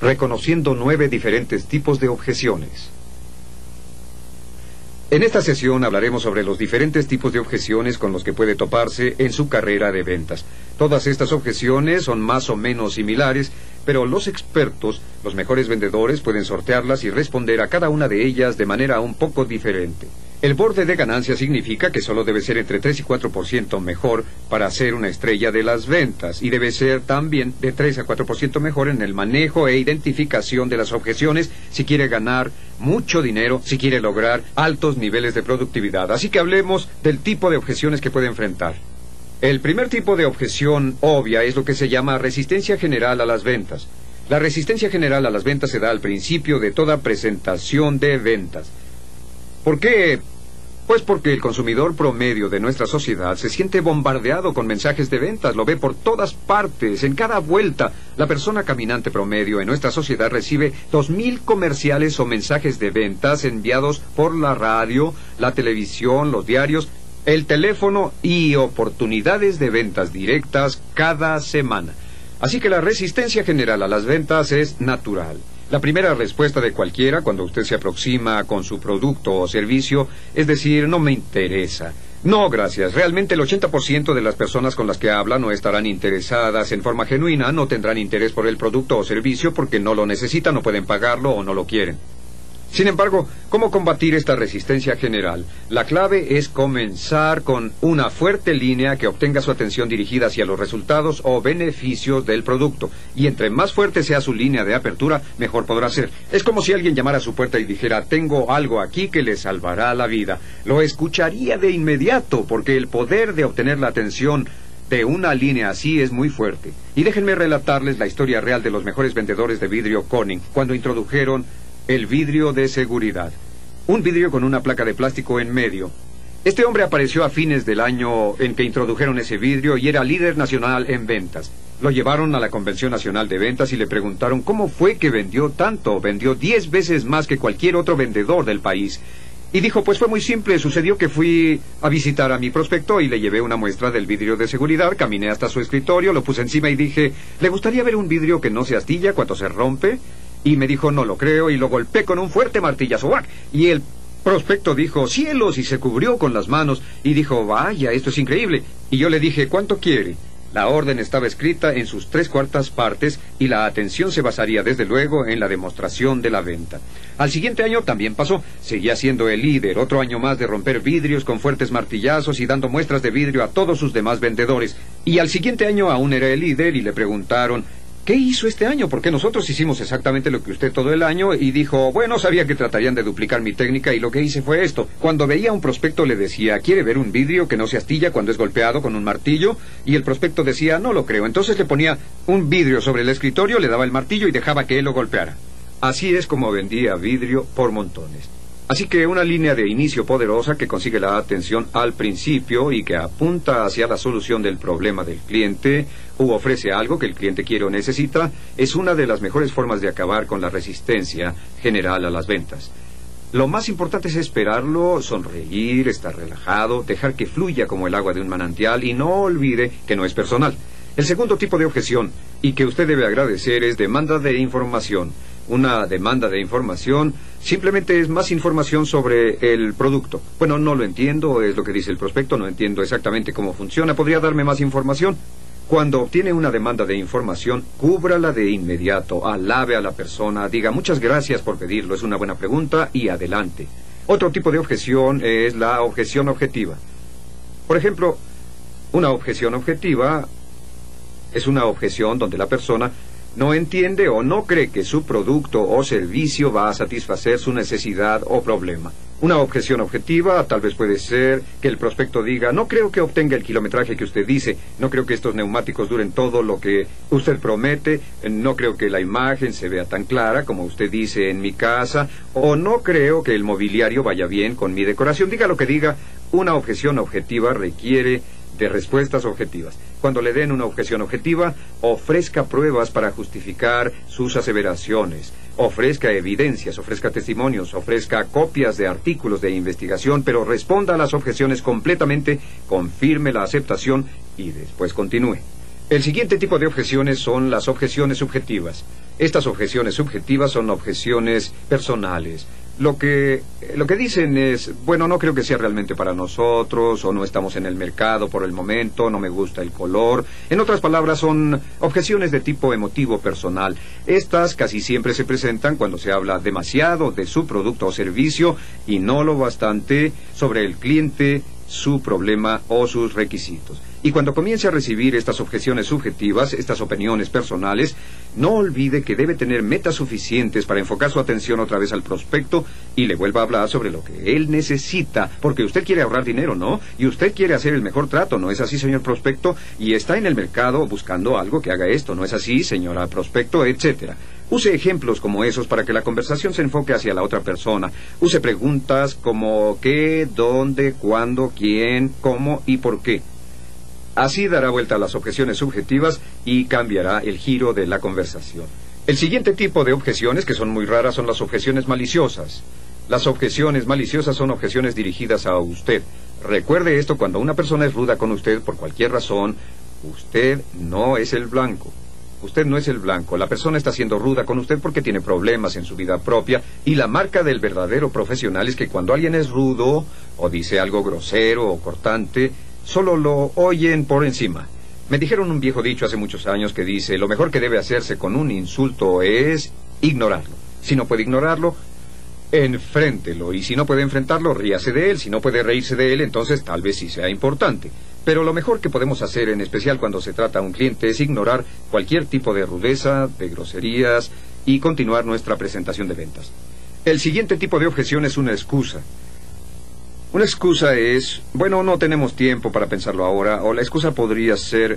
reconociendo 9 diferentes tipos de objeciones. En esta sesión hablaremos sobre los diferentes tipos de objeciones con los que puede toparse en su carrera de ventas. Todas estas objeciones son más o menos similares, pero los expertos, los mejores vendedores, pueden sortearlas y responder a cada una de ellas de manera un poco diferente. El borde de ganancia significa que solo debe ser entre 3 y 4% mejor para ser una estrella de las ventas, y debe ser también de 3 a 4% mejor en el manejo e identificación de las objeciones si quiere ganar mucho dinero, si quiere lograr altos niveles de productividad. Así que hablemos del tipo de objeciones que puede enfrentar. El primer tipo de objeción obvia es lo que se llama resistencia general a las ventas. La resistencia general a las ventas se da al principio de toda presentación de ventas. ¿Por qué? Pues porque el consumidor promedio de nuestra sociedad se siente bombardeado con mensajes de ventas, lo ve por todas partes, en cada vuelta. La persona caminante promedio en nuestra sociedad recibe 2,000 comerciales o mensajes de ventas enviados por la radio, la televisión, los diarios, el teléfono y oportunidades de ventas directas cada semana. Así que la resistencia general a las ventas es natural. La primera respuesta de cualquiera cuando usted se aproxima con su producto o servicio es decir, no me interesa. No, gracias. Realmente el 80% de las personas con las que habla no estarán interesadas en forma genuina, no tendrán interés por el producto o servicio porque no lo necesitan, no pueden pagarlo o no lo quieren. Sin embargo, ¿cómo combatir esta resistencia general? La clave es comenzar con una fuerte línea que obtenga su atención dirigida hacia los resultados o beneficios del producto. Y entre más fuerte sea su línea de apertura, mejor podrá ser. Es como si alguien llamara a su puerta y dijera, tengo algo aquí que le salvará la vida. Lo escucharía de inmediato, porque el poder de obtener la atención de una línea así es muy fuerte. Y déjenme relatarles la historia real de los mejores vendedores de vidrio Corning, cuando introdujeron el vidrio de seguridad. Un vidrio con una placa de plástico en medio. Este hombre apareció a fines del año en que introdujeron ese vidrio y era líder nacional en ventas. Lo llevaron a la Convención Nacional de Ventas y le preguntaron cómo fue que vendió tanto. Vendió 10 veces más que cualquier otro vendedor del país. Y dijo, pues fue muy simple, sucedió que fui a visitar a mi prospecto y le llevé una muestra del vidrio de seguridad, caminé hasta su escritorio, lo puse encima y dije, ¿le gustaría ver un vidrio que no se astilla cuando se rompe? Y me dijo, no lo creo, y lo golpeé con un fuerte martillazo. ¡Uac! Y el prospecto dijo, cielos, y se cubrió con las manos, y dijo, vaya, esto es increíble. Y yo le dije, ¿cuánto quiere? La orden estaba escrita en sus 3/4 partes, y la atención se basaría desde luego en la demostración de la venta. Al siguiente año también pasó, seguía siendo el líder, otro año más de romper vidrios con fuertes martillazos y dando muestras de vidrio a todos sus demás vendedores. Y al siguiente año aún era el líder, y le preguntaron, ¿qué hizo este año? Porque nosotros hicimos exactamente lo que usted todo el año. Y dijo, bueno, sabía que tratarían de duplicar mi técnica y lo que hice fue esto. Cuando veía un prospecto le decía, ¿quiere ver un vidrio que no se astilla cuando es golpeado con un martillo? Y el prospecto decía, no lo creo. Entonces le ponía un vidrio sobre el escritorio, le daba el martillo y dejaba que él lo golpeara. Así es como vendía vidrio por montones. Así que una línea de inicio poderosa que consigue la atención al principio y que apunta hacia la solución del problema del cliente u ofrece algo que el cliente quiere o necesita es una de las mejores formas de acabar con la resistencia general a las ventas. Lo más importante es esperarlo, sonreír, estar relajado, dejar que fluya como el agua de un manantial y no olvide que no es personal. El segundo tipo de objeción, y que usted debe agradecer, es demanda de información. Una demanda de información simplemente es más información sobre el producto. Bueno, no lo entiendo, es lo que dice el prospecto, no entiendo exactamente cómo funciona. ¿Podría darme más información? Cuando obtiene una demanda de información, cúbrala de inmediato, alabe a la persona, diga muchas gracias por pedirlo, es una buena pregunta y adelante. Otro tipo de objeción es la objeción objetiva. Por ejemplo, una objeción objetiva es una objeción donde la persona no entiende o no cree que su producto o servicio va a satisfacer su necesidad o problema. Una objeción objetiva tal vez puede ser que el prospecto diga, no creo que obtenga el kilometraje que usted dice, no creo que estos neumáticos duren todo lo que usted promete, no creo que la imagen se vea tan clara como usted dice en mi casa, o no creo que el mobiliario vaya bien con mi decoración. Diga lo que diga, una objeción objetiva requiere de respuestas objetivas. Cuando le den una objeción objetiva, ofrezca pruebas para justificar sus aseveraciones, ofrezca evidencias, ofrezca testimonios, ofrezca copias de artículos de investigación, pero responda a las objeciones completamente, confirme la aceptación y después continúe. El siguiente tipo de objeciones son las objeciones subjetivas. Estas objeciones subjetivas son objeciones personales. Lo que dicen es, bueno, no creo que sea realmente para nosotros, o no estamos en el mercado por el momento, no me gusta el color. En otras palabras, son objeciones de tipo emotivo personal. Estas casi siempre se presentan cuando se habla demasiado de su producto o servicio y no lo bastante sobre el cliente, su problema o sus requisitos. Y cuando comience a recibir estas objeciones subjetivas, estas opiniones personales, no olvide que debe tener metas suficientes para enfocar su atención otra vez al prospecto y le vuelva a hablar sobre lo que él necesita, porque usted quiere ahorrar dinero, ¿no? Y usted quiere hacer el mejor trato, ¿no es así, señor prospecto? Y está en el mercado buscando algo que haga esto, ¿no es así, señora prospecto? Etcétera. Use ejemplos como esos para que la conversación se enfoque hacia la otra persona. Use preguntas como qué, dónde, cuándo, quién, cómo y por qué. Así dará vuelta a las objeciones subjetivas y cambiará el giro de la conversación. El siguiente tipo de objeciones, que son muy raras, son las objeciones maliciosas. Las objeciones maliciosas son objeciones dirigidas a usted. Recuerde esto: cuando una persona es ruda con usted por cualquier razón, usted no es el blanco. Usted no es el blanco. La persona está siendo ruda con usted porque tiene problemas en su vida propia, y la marca del verdadero profesional es que cuando alguien es rudo o dice algo grosero o cortante, solo lo oyen por encima. Me dijeron un viejo dicho hace muchos años que dice: lo mejor que debe hacerse con un insulto es ignorarlo. Si no puede ignorarlo, enfréntelo. Y si no puede enfrentarlo, ríase de él. Si no puede reírse de él, entonces tal vez sí sea importante. Pero lo mejor que podemos hacer, en especial cuando se trata a un cliente, es ignorar cualquier tipo de rudeza, de groserías, y continuar nuestra presentación de ventas. El siguiente tipo de objeción es una excusa. Una excusa es, bueno, no tenemos tiempo para pensarlo ahora, o la excusa podría ser,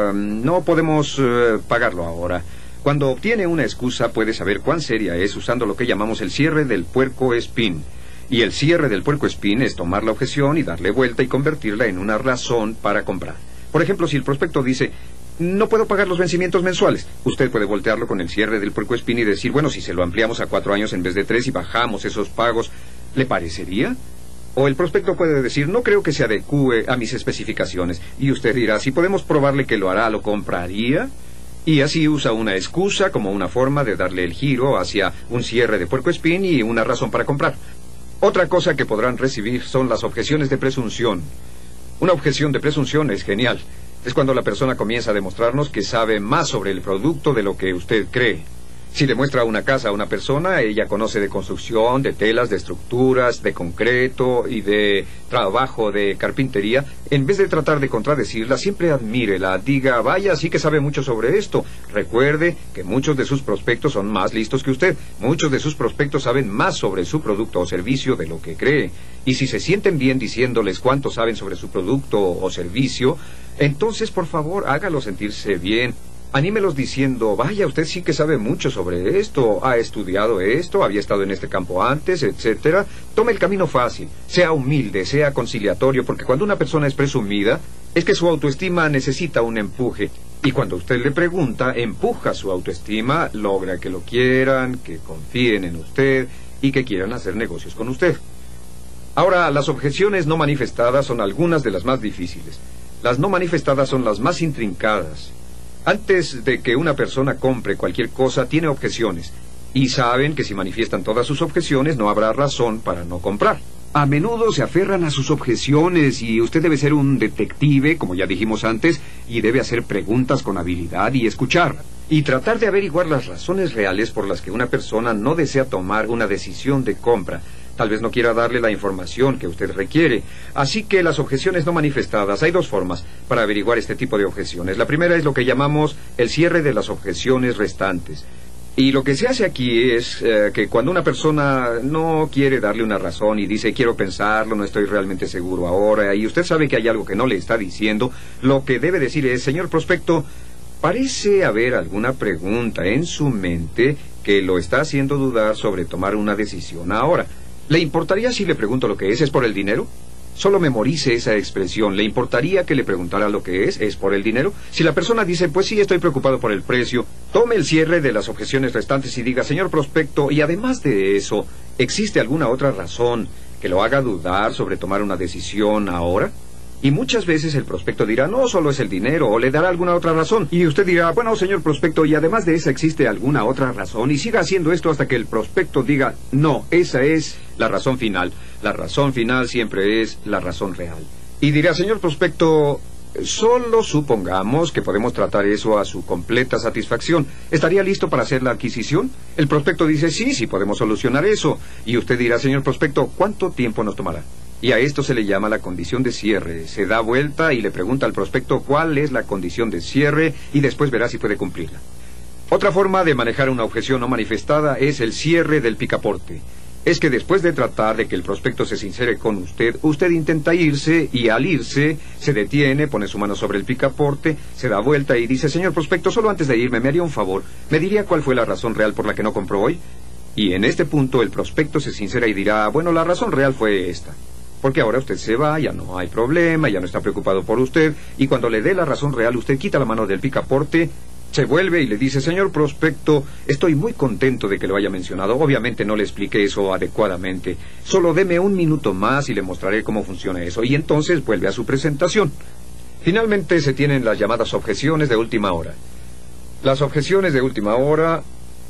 no podemos pagarlo ahora. Cuando obtiene una excusa, puede saber cuán seria es usando lo que llamamos el cierre del puerco espín. Y el cierre del puerco espín es tomar la objeción y darle vuelta y convertirla en una razón para comprar. Por ejemplo, si el prospecto dice: no puedo pagar los vencimientos mensuales, usted puede voltearlo con el cierre del puerco espín y decir: bueno, si se lo ampliamos a 4 años en vez de 3 y bajamos esos pagos, ¿le parecería? O el prospecto puede decir: no creo que se adecúe a mis especificaciones. Y usted dirá: si podemos probarle que lo hará, ¿lo compraría? Y así usa una excusa como una forma de darle el giro hacia un cierre de puerco espín y una razón para comprar. Otra cosa que podrán recibir son las objeciones de presunción. Una objeción de presunción es genial. Es cuando la persona comienza a demostrarnos que sabe más sobre el producto de lo que usted cree. Si le muestra una casa a una persona, ella conoce de construcción, de telas, de estructuras, de concreto y de trabajo de carpintería. En vez de tratar de contradecirla, siempre admírela, diga: vaya, sí que sabe mucho sobre esto. Recuerde que muchos de sus prospectos son más listos que usted. Muchos de sus prospectos saben más sobre su producto o servicio de lo que cree. Y si se sienten bien diciéndoles cuánto saben sobre su producto o servicio, entonces, por favor, hágalo sentirse bien. Anímelos diciendo: vaya, usted sí que sabe mucho sobre esto, ha estudiado esto, había estado en este campo antes, etcétera. Tome el camino fácil, sea humilde, sea conciliatorio, porque cuando una persona es presumida, es que su autoestima necesita un empuje. Y cuando usted le pregunta, empuja su autoestima, logra que lo quieran, que confíen en usted y que quieran hacer negocios con usted. Ahora, las objeciones no manifestadas son algunas de las más difíciles. Las no manifestadas son las más intrincadas. Antes de que una persona compre cualquier cosa, tiene objeciones. Y saben que si manifiestan todas sus objeciones, no habrá razón para no comprar. A menudo se aferran a sus objeciones y usted debe ser un detective, como ya dijimos antes, y debe hacer preguntas con habilidad y escuchar. Y tratar de averiguar las razones reales por las que una persona no desea tomar una decisión de compra. Tal vez no quiera darle la información que usted requiere. Así que las objeciones no manifestadas, hay dos formas para averiguar este tipo de objeciones. La primera es lo que llamamos el cierre de las objeciones restantes. Y lo que se hace aquí es que cuando una persona no quiere darle una razón y dice: quiero pensarlo, no estoy realmente seguro ahora, y usted sabe que hay algo que no le está diciendo, lo que debe decir es: señor prospecto, parece haber alguna pregunta en su mente que lo está haciendo dudar sobre tomar una decisión ahora. ¿Le importaría si le pregunto lo que es? ¿Es por el dinero? Solo memorice esa expresión. ¿Le importaría que le preguntara lo que es? ¿Es por el dinero? Si la persona dice: pues sí, estoy preocupado por el precio, tome el cierre de las objeciones restantes y diga: señor prospecto, y además de eso, ¿existe alguna otra razón que lo haga dudar sobre tomar una decisión ahora? Y muchas veces el prospecto dirá, no, solo es el dinero, o le dará alguna otra razón. Y usted dirá, bueno, señor prospecto, y además de esa existe alguna otra razón, y siga haciendo esto hasta que el prospecto diga, no, esa es la razón final. La razón final siempre es la razón real. Y dirá, señor prospecto, solo supongamos que podemos tratar eso a su completa satisfacción. ¿Estaría listo para hacer la adquisición? El prospecto dice, sí, podemos solucionar eso. Y usted dirá, señor prospecto, ¿cuánto tiempo nos tomará? Y a esto se le llama la condición de cierre. Se da vuelta y le pregunta al prospecto cuál es la condición de cierre y después verá si puede cumplirla. Otra forma de manejar una objeción no manifestada es el cierre del picaporte. Es que después de tratar de que el prospecto se sincere con usted, usted intenta irse y al irse se detiene, pone su mano sobre el picaporte, se da vuelta y dice, señor prospecto, solo antes de irme me haría un favor. ¿Me diría cuál fue la razón real por la que no compró hoy? Y en este punto el prospecto se sincera y dirá, bueno, la razón real fue esta. Porque ahora usted se va, ya no hay problema, ya no está preocupado por usted, y cuando le dé la razón real, usted quita la mano del picaporte, se vuelve y le dice, señor prospecto, estoy muy contento de que lo haya mencionado. Obviamente no le expliqué eso adecuadamente. Solo deme un minuto más y le mostraré cómo funciona eso. Y entonces vuelve a su presentación. Finalmente se tienen las llamadas objeciones de última hora. Las objeciones de última hora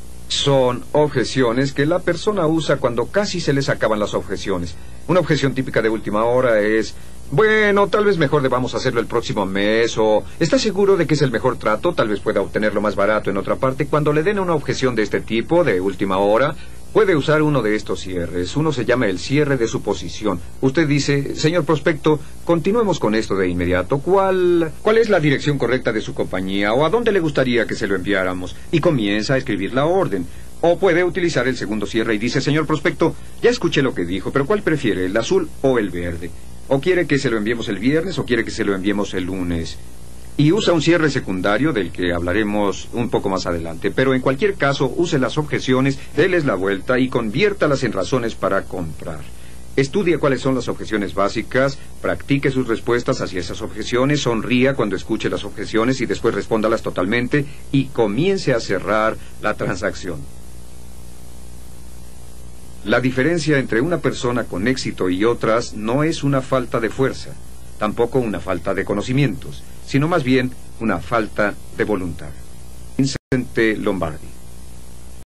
son objeciones que la persona usa cuando casi se les acaban las objeciones. Una objeción típica de última hora es, bueno, tal vez mejor debamos hacerlo el próximo mes, o ¿está seguro de que es el mejor trato? Tal vez pueda obtenerlo más barato en otra parte. Cuando le den una objeción de este tipo, de última hora, puede usar uno de estos cierres. Uno se llama el cierre de suposición. Usted dice, señor prospecto, continuemos con esto de inmediato. ¿Cuál es la dirección correcta de su compañía? ¿O a dónde le gustaría que se lo enviáramos? Y comienza a escribir la orden. O puede utilizar el segundo cierre y dice, señor prospecto, ya escuché lo que dijo, pero ¿cuál prefiere, el azul o el verde? ¿O quiere que se lo enviemos el viernes o quiere que se lo enviemos el lunes? Y usa un cierre secundario del que hablaremos un poco más adelante. Pero en cualquier caso, use las objeciones, déles la vuelta y conviértalas en razones para comprar. Estudie cuáles son las objeciones básicas, practique sus respuestas hacia esas objeciones, sonría cuando escuche las objeciones y después respóndalas totalmente y comience a cerrar la transacción. La diferencia entre una persona con éxito y otras no es una falta de fuerza, tampoco una falta de conocimientos, sino más bien una falta de voluntad. Vincent Lombardi.